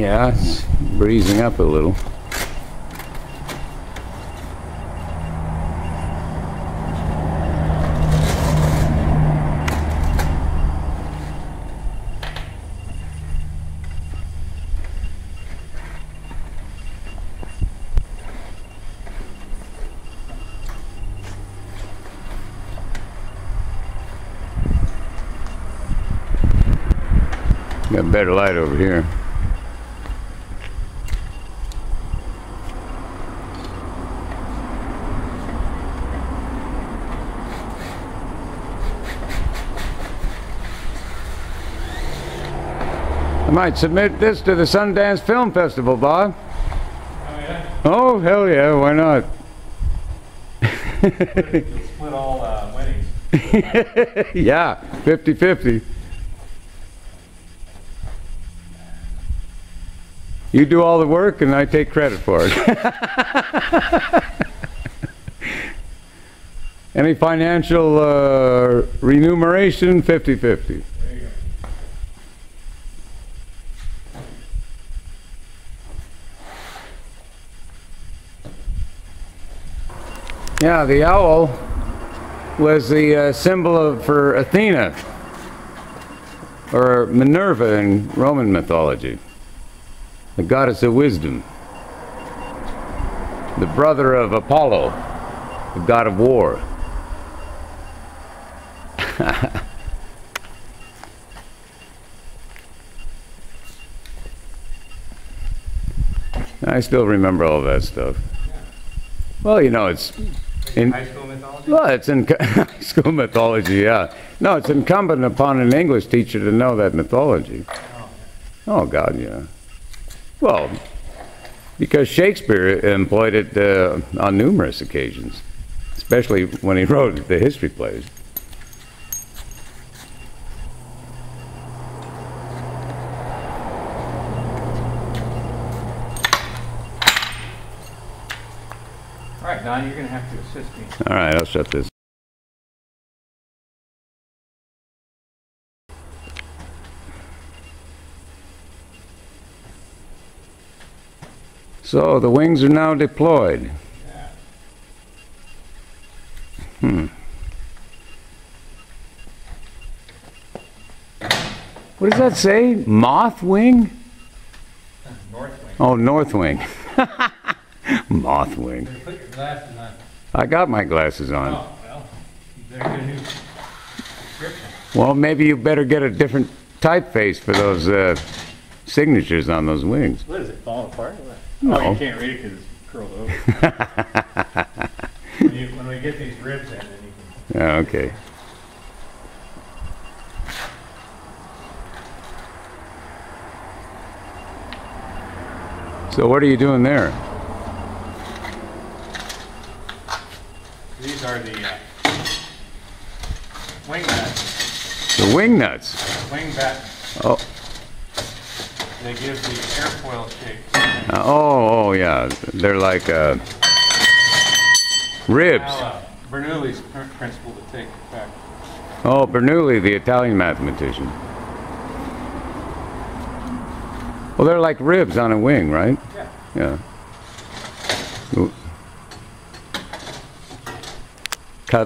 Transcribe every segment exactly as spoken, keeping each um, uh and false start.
Yeah, it's breezing up a little. Got better light over here. I might submit this to the Sundance Film Festival, Bob. Oh, yeah? Oh, hell yeah, why not? You'll split all uh, winnings. Yeah, fifty fifty. You do all the work and I take credit for it. Any financial uh, remuneration, fifty fifty. There you go. Yeah, the owl was the uh, symbol of, for Athena, or Minerva in Roman mythology, the goddess of wisdom, the brother of Apollo, the god of war. I still remember all that stuff. Well, you know, it's in High school mythology? well, it's in high school mythology, yeah. No, it's incumbent upon an English teacher to know that mythology. Oh, Oh, God, yeah. Well, because Shakespeare employed it uh, on numerous occasions, especially when he wrote the history plays. all right, Don, you're going to have to assist me. All right, I'll shut this. So the wings are now deployed. Yeah. Hmm. What does that say? Moth wing? North wing. Oh, north wing. Moth wing. Better put your glasses on. I got my glasses on. Oh, well, you better get a new prescription. Well, maybe you better get a different typeface for those uh, signatures on those wings. What is it, falling apart? Or what? No. Oh, you can't read it because it's curled over. when, you, when we get these ribs in, then you can... Yeah, okay. So what are you doing there? These are the uh, wing nuts. The wing nuts. Wing battens. Oh, They give the airfoil shape. uh, oh, oh, yeah. They're like uh, ribs. Now, uh, Bernoulli's pr- principle to take effect. Oh, Bernoulli, the Italian mathematician. Well, they're like ribs on a wing, right? Yeah. Yeah. Ooh. Cut.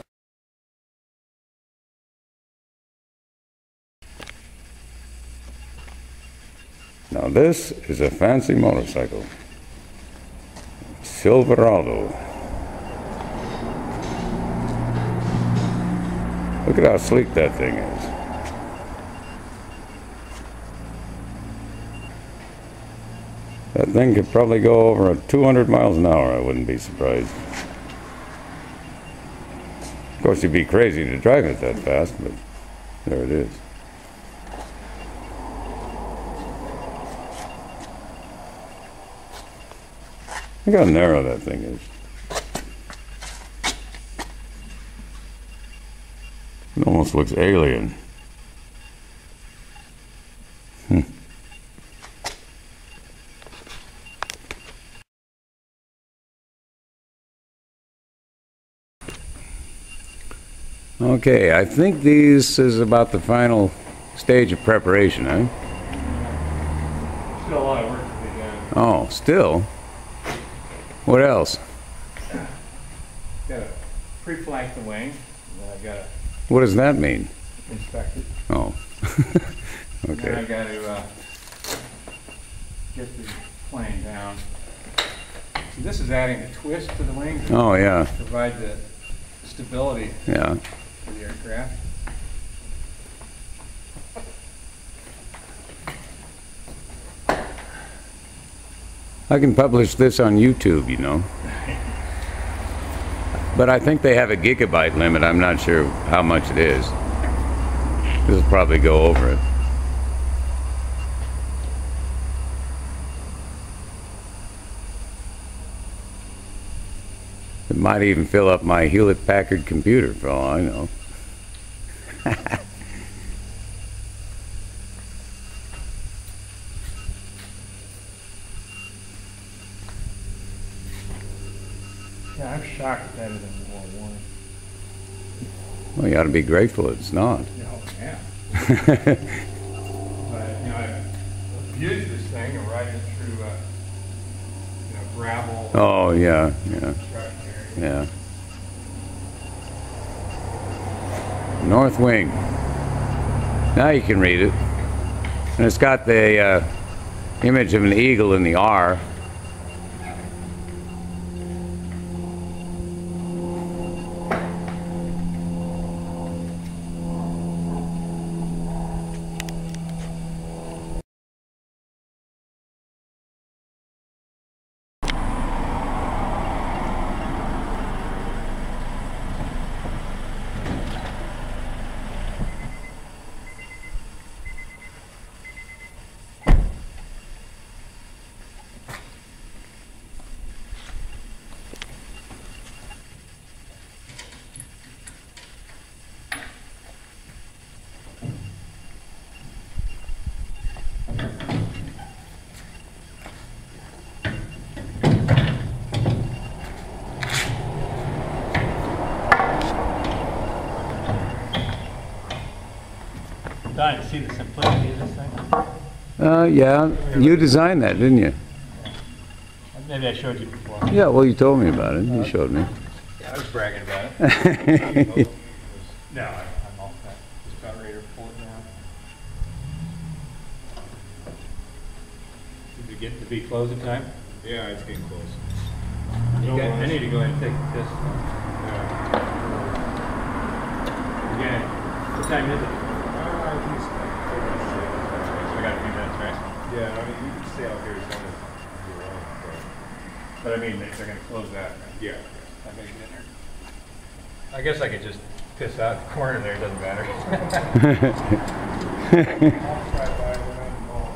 Now this is a fancy motorcycle. Silverado. Look at how sleek that thing is. That thing could probably go over two hundred miles an hour, I wouldn't be surprised. Of course, you'd be crazy to drive it that fast, but there it is. Look how narrow that thing is. It almost looks alien. Hmm. Okay, I think this is about the final stage of preparation, huh? Still a lot of work. Oh, still? What else? Got to pre-flank the wing, and then I've got to What does that mean? inspect it. Oh. And then Okay. I've got to uh, get the plane down. So this is adding a twist to the wing to Oh, yeah, provide the stability yeah. for the aircraft. I can publish this on YouTube, you know. But I think they have a gigabyte limit. I'm not sure how much it is. This will probably go over it. It might even fill up my Hewlett-Packard computer, for all I know. Yeah, I'm shocked that that isn't more warning. Well, you ought to be grateful it's not. Oh, yeah. But, you know, I've used this thing and riding it through, uh, you know, gravel. Oh, yeah, yeah, construction area. yeah. North wing. Now you can read it. And it's got the uh, image of an eagle in the R. Don, you see the simplicity of this thing? Uh, yeah, you designed that, didn't you? Maybe I showed you before. Yeah, well, you told me about it. You showed me. Yeah, I was bragging about it. No, I- I'm all set. Just about ready to pull it down. Did you get to be closing time? Yeah, it's getting close. You No got- I rush. need to go ahead and take this. Yeah. Again, what time is it? Uh, I think it's like thirty six. We got a few minutes, right? Yeah, I mean, you can stay out here as long as you want, but But I mean, they- they're gonna close that. yeah. I gotta get in there. I guess I could just piss out the corner there, it doesn't matter. I'll try by when I'm home.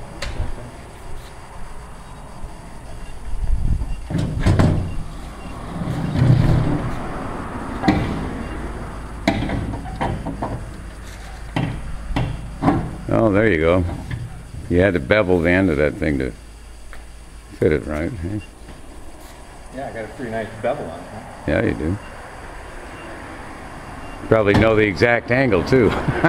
Oh, there you go. You had to bevel the end of that thing to fit it right. eh? Yeah, I got a pretty nice bevel on it, huh? Yeah, you do. Probably know the exact angle, too.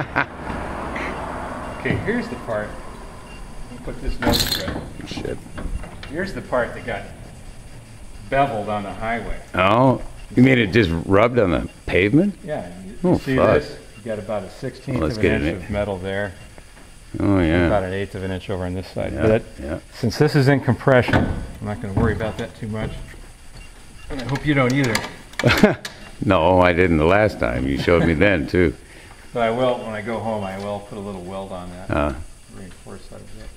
Okay, here's the part. Let me put this note straight. Shit. Here's the part that got beveled on the highway. Oh, you mean it just rubbed on the pavement? Yeah, you Oh, you see fuck. this? You got about a sixteenth Well, let's of an get in inch it. of metal there, Oh, about yeah. an eighth of an inch over on this side. Yeah, But yeah. since this is in compression, I'm not going to worry about that too much. And I hope you don't either. No, I didn't the last time. You showed me then, too. But I will, when I go home, I will put a little weld on that, Uh, reinforce that a bit.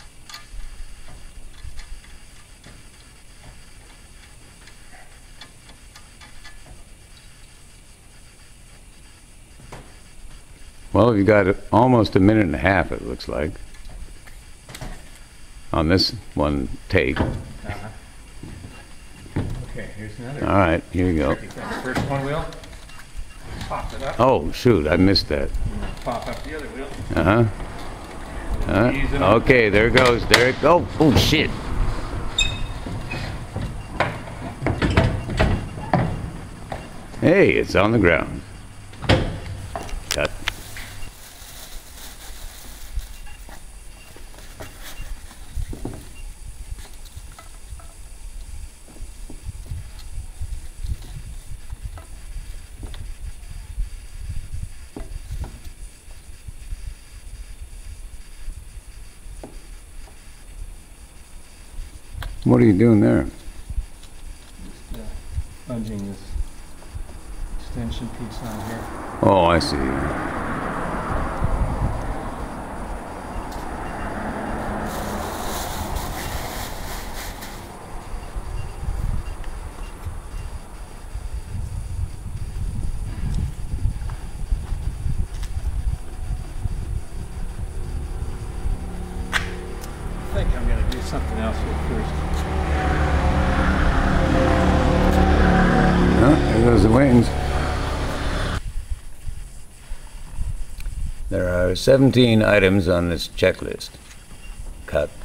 well, you got almost a minute and a half, it looks like, on this one take. All Uh-huh. Okay, here's another. right, here you go. tricky thing. First one wheel, pop it up, Oh, shoot, I missed that. pop up the other wheel. Uh-huh. Ease it Uh, up. okay, there it goes. There it goes. Oh, shit. Hey, it's on the ground. Cut. What are you doing there? Just uh, plunging this extension piece on here. Oh, I see. I think I'm going to do something else here first. Oh, there goes the wings. There are seventeen items on this checklist. Cut,